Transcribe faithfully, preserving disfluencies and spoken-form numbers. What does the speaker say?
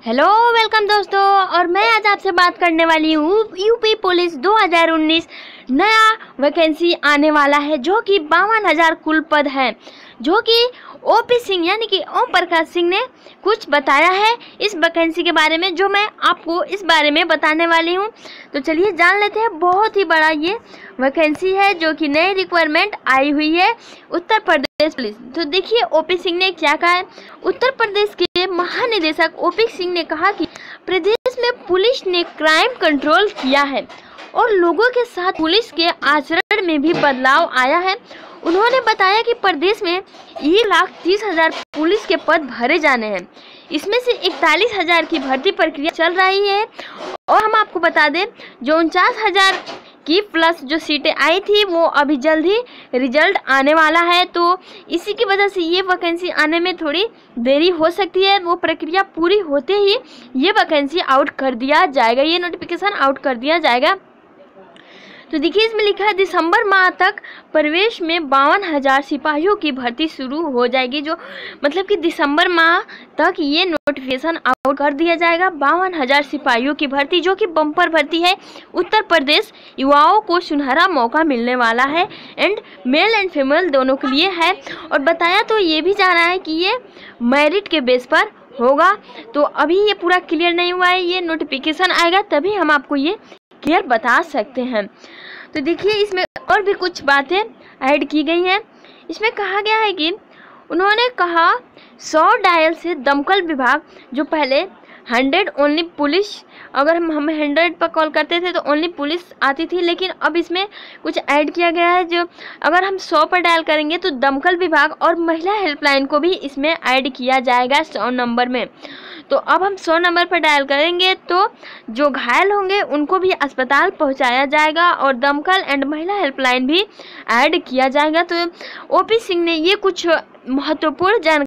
Hello welcome दोस्तों, और मैं आज आपसे बात करने वाली हूँ यूपी पुलिस दो हज़ार उन्नीस नया वैकेंसी आने वाला है जो कि बावन हज़ार कुल पद हैं, जो कि ओपी सिंह यानी कि ओम प्रकाश सिंह ने कुछ बताया है इस वैकेंसी के बारे में, जो मैं आपको इस बारे में बताने वाली हूँ। तो चलिए जान लेते हैं। बहुत ही बड़ा ये वैकेंसी है जो कि नई रिक्वायरमेंट आई हुई है उत्तर प्रदेश पुलिस। तो देखिए ओपी सिंह ने क्या कहा है। उत्तर प्रदेश के महानिदेशक ओपी सिंह ने कहा कि प्रदेश में पुलिस ने क्राइम कंट्रोल किया है और लोगों के साथ पुलिस के आचरण में भी बदलाव आया है। उन्होंने बताया कि प्रदेश में एक लाख तीस हजार पुलिस के पद भरे जाने हैं। इसमें से इकतालीस हजार की भर्ती प्रक्रिया चल रही है और हम आपको बता दें जो उनचास हजार की प्लस जो सीटें आई थी वो अभी जल्द ही रिजल्ट आने वाला है। तो इसी की वजह से ये वैकेंसी आने में थोड़ी देरी हो सकती है। वो प्रक्रिया पूरी होते ही ये वैकेंसी आउट कर दिया जाएगा, ये नोटिफिकेशन आउट कर दिया जाएगा। तो देखिए इसमें लिखा है दिसंबर माह तक प्रवेश में बावन हजार सिपाहियों की भर्ती शुरू हो जाएगी, जो मतलब कि दिसंबर माह तक ये नोटिफिकेशन आउट कर दिया जाएगा। बावन हजार सिपाहियों की भर्ती जो कि बम्पर भर्ती है। उत्तर प्रदेश युवाओं को सुनहरा मौका मिलने वाला है एंड मेल एंड फीमेल दोनों के लिए है। और बताया तो ये भी जा रहा है कि ये मेरिट के बेस पर होगा। तो अभी ये पूरा क्लियर नहीं हुआ है, ये नोटिफिकेशन आएगा तभी हम आपको ये क्लियर बता सकते हैं। तो देखिए इसमें और भी कुछ बातें ऐड की गई हैं। इसमें कहा गया है कि उन्होंने कहा सौ डायल से दमकल विभाग जो पहले हंड्रेड ओनली पुलिस, अगर हम हम हंड्रेड पर कॉल करते थे तो ओनली पुलिस आती थी, लेकिन अब इसमें कुछ ऐड किया गया है जो अगर हम सौ पर डायल करेंगे तो दमकल विभाग और महिला हेल्पलाइन को भी इसमें ऐड किया जाएगा सौ नंबर में। तो अब हम सौ नंबर पर डायल करेंगे तो जो घायल होंगे उनको भी अस्पताल पहुंचाया जाएगा और दमकल एंड महिला हेल्पलाइन भी ऐड किया जाएगा। तो ओपी सिंह ने ये कुछ महत्वपूर्ण जानकारी